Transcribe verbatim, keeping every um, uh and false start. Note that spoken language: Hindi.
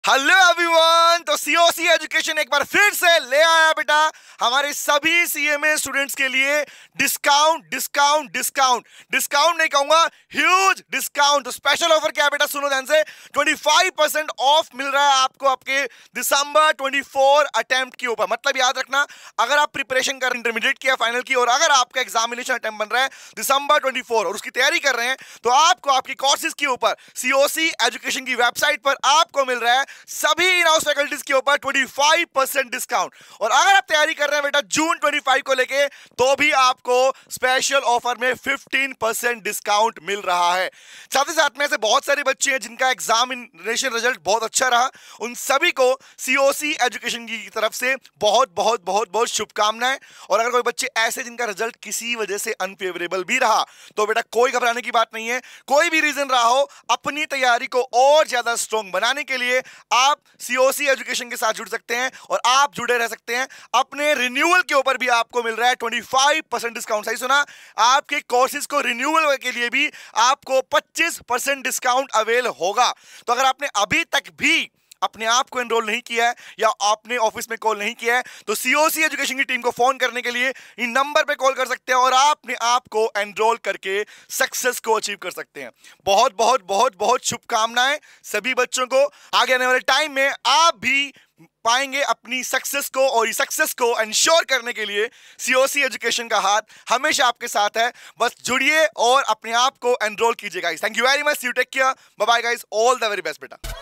Hello everyone. तो सीओसी एजुकेशन एक बार फिर से ले आया बेटा हमारे सभी सीएमए स्टूडेंट्स के लिए डिस्काउंट डिस्काउंट डिस्काउंट डिस्काउंट नहीं कहूंगा, ह्यूज डिस्काउंट। तो स्पेशल ऑफर क्या है बेटा, सुनो ध्यान से। पच्चीस परसेंट ऑफ मिल रहा है आपको आपके दिसंबर चौबीस अटेम्प्ट के ऊपर। मतलब याद रखना, अगर आप प्रिपरेशन कर इंटरमीडिएट की या फाइनल की और अगर आपका एग्जामिनेशन अटेम्प्ट बन रहा है दिसंबर चौबीस और उसकी तैयारी कर रहे हैं, तो आपको आपकी कोर्सेज के ऊपर सीओसी एजुकेशन की वेबसाइट पर आपको मिल रहा है सभी इन हाउस फैकल्टीज के ऊपर पच्चीस परसेंट डिस्काउंट। और अगर आप तैयारी कर रहे हैं बेटा जून पच्चीस को लेके, तो भी आपको स्पेशल ऑफर में पंद्रह परसेंट डिस्काउंट मिल रहा है। साथ ही साथ में ऐसे बहुत सारे बच्चे हैं जिनका एग्जामिनेशन रिजल्ट बहुत अच्छा रहा, उन सभी को सीओसी एजुकेशन की तरफ से बहुत बहुत बहुत बहुत शुभकामनाएं। और अगर कोई बच्चे ऐसे जिनका रिजल्ट किसी वजह से अनफेवरेबल भी रहा, तो बेटा कोई घबराने की बात नहीं है। कोई भी रीजन रहा हो, अपनी तैयारी को और ज्यादा स्ट्रॉन्ग बनाने के लिए आप सीओसी एजुकेशन के साथ जुड़ सकते हैं और आप जुड़े रह सकते हैं। अपने रिन्यूअल के ऊपर भी आपको मिल रहा है पच्चीस परसेंट डिस्काउंट। सही सुना, आपके कोर्सेज को रिन्यूअल के लिए भी आपको पच्चीस परसेंट डिस्काउंट अवेल होगा। तो अगर आपने अभी तक भी अपने आप को एनरोल नहीं किया है या आपने ऑफिस में कॉल नहीं किया है, तो सीओसी एजुकेशन की टीम को फोन करने के लिए इन नंबर पे कॉल कर सकते हैं और आप अपने आप को एनरोल करके सक्सेस को अचीव कर सकते हैं। बहुत बहुत बहुत बहुत शुभकामनाएं सभी बच्चों को। आगे आने वाले टाइम में आप भी पाएंगे अपनी सक्सेस को, और इस सक्सेस को इंश्योर करने के लिए सीओसी एजुकेशन का हाथ हमेशा आपके साथ है। बस जुड़िए और अपने आप को एनरोल कीजिए guys. Thank you very much, you take care, bye bye guys, all the very best बेटा।